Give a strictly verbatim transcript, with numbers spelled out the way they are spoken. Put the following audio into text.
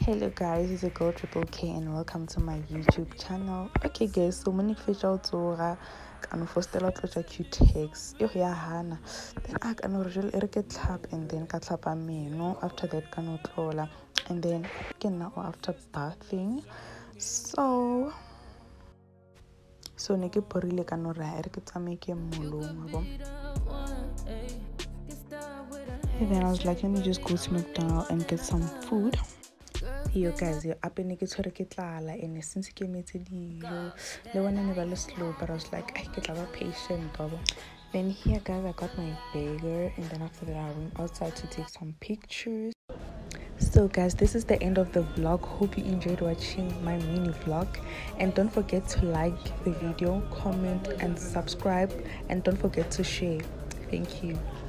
Hello guys, it's a girl triple K and welcome to my YouTube channel. Okay guys, so many fish out zora can fostela tlocha Q-Tex yo ya hana then I can original erike tlap and then ka tlapa meno after that can tlola and then again now after bathing so so ne ke porile ka no ra erike tsameke molong. And then I was like, let me just go to McDonald's and get some food. Yo guys, yo up in the and since came to the the one and never slow, but I was like, I get a patient double. Then here guys, I got my burger and then after that I went outside to take some pictures. So guys, this is the end of the vlog. Hope you enjoyed watching my mini vlog, and don't forget to like the video, comment and subscribe, and don't forget to share. Thank you.